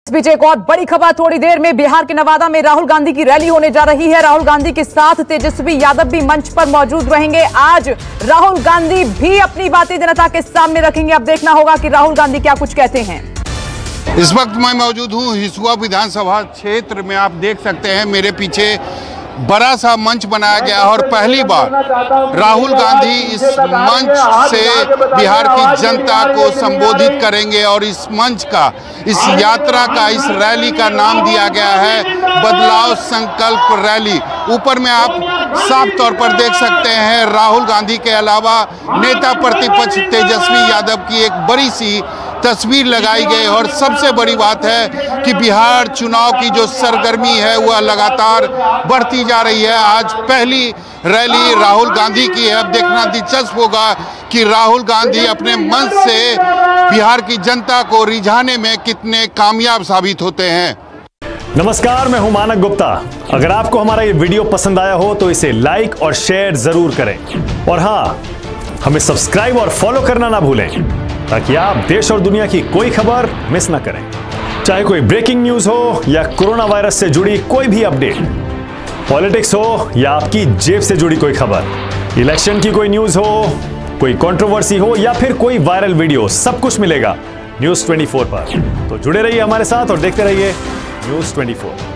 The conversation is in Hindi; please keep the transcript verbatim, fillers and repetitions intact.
इस बीच एक और बड़ी खबर थोड़ी देर में बिहार के नवादा में राहुल गांधी की रैली होने जा रही है। राहुल गांधी के साथ तेजस्वी यादव भी मंच पर मौजूद रहेंगे। आज राहुल गांधी भी अपनी बातें जनता के सामने रखेंगे। अब देखना होगा कि राहुल गांधी क्या कुछ कहते हैं। इस वक्त मैं मौजूद हूं हिसुआ विधानसभा क्षेत्र में। आप देख सकते हैं मेरे पीछे बड़ा सा मंच बनाया गया और पहली बार राहुल गांधी इस मंच से बिहार की जनता को संबोधित करेंगे और इस मंच का, इस यात्रा का, इस रैली का नाम दिया गया है बदलाव संकल्प रैली। ऊपर में आप साफ तौर पर देख सकते हैं राहुल गांधी के अलावा नेता प्रतिपक्ष तेजस्वी यादव की एक बड़ी सी तस्वीर लगाई गई। और सबसे बड़ी बात है कि बिहार चुनाव की जो सरगर्मी है वह लगातार बढ़ती जा रही है। आज पहली रैली राहुल गांधी की है। अब देखना दिलचस्प होगा कि राहुल गांधी अपने मंच से बिहार की जनता को रिझाने में कितने कामयाब साबित होते हैं। नमस्कार, मैं हूं मानक गुप्ता। अगर आपको हमारा ये वीडियो पसंद आया हो तो इसे लाइक और शेयर जरूर करें और हाँ, हमें सब्सक्राइब और फॉलो करना ना भूलें ताकि आप देश और दुनिया की कोई खबर मिस ना करें। चाहे कोई ब्रेकिंग न्यूज हो या कोरोना वायरस से जुड़ी कोई भी अपडेट, पॉलिटिक्स हो या आपकी जेब से जुड़ी कोई खबर, इलेक्शन की कोई न्यूज हो, कोई कंट्रोवर्सी हो या फिर कोई वायरल वीडियो, सब कुछ मिलेगा न्यूज़ चौबीस पर। तो जुड़े रहिए हमारे साथ और देखते रहिए न्यूज़ चौबीस।